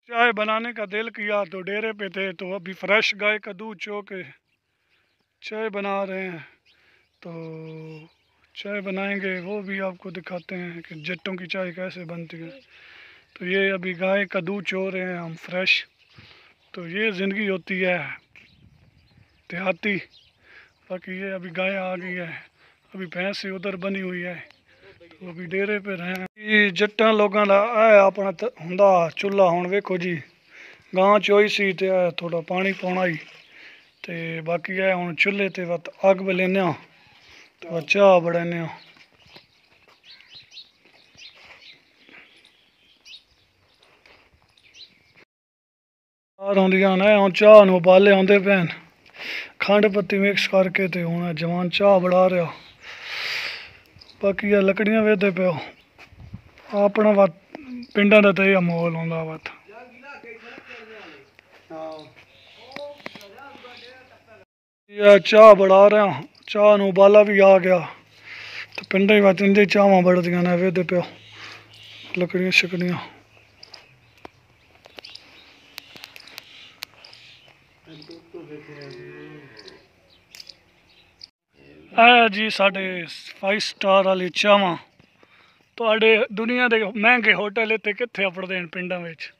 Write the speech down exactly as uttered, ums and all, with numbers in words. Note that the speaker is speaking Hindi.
चाय बनाने का दिल किया तो डेरे पे थे, तो अभी फ्रेश गाय का दूध चो के चाय बना रहे हैं। तो चाय बनाएंगे, वो भी आपको दिखाते हैं कि जट्टों की चाय कैसे बनती है। तो ये अभी गाय का दूध चो रहे हैं हम फ्रेश। तो ये ज़िंदगी होती है देहाती। बाकी ये अभी गाय आ गई है, अभी भैंस उधर बनी हुई है, तो अभी डेरे पे रहे। ये जट्टां लोगों का है अपना हुंदा चुल्हा। हुण वेखो जी, गां चोई सी ते थोड़ा पानी पाउणा ही, ते बाकी है हुण चुल्हे ते वत अग बलेने तो चाह बनाने। आंदियां ने हुण चाह नूं उबाले आउंदे पैन, खंड पत्ती मिक्स करके ते हुण जवान चाह बना रहा। बाकी लकड़ियां वेदे पियो अपना वत पिंडां दा ते माहौल होंदा वत। चाह बना रहा, चाह नूं उबाला भी आ गया, तो पिंडे वत इंदे चावां बढ़दियां ने वेदे पियो लकड़ियां शकड़ियां। है जी साढ़े फाइव स्टार वाली चावां। तुहाडे दुनिया के महंगे होटल इत्थे कित्थे अपड़दे न पिंडां विच।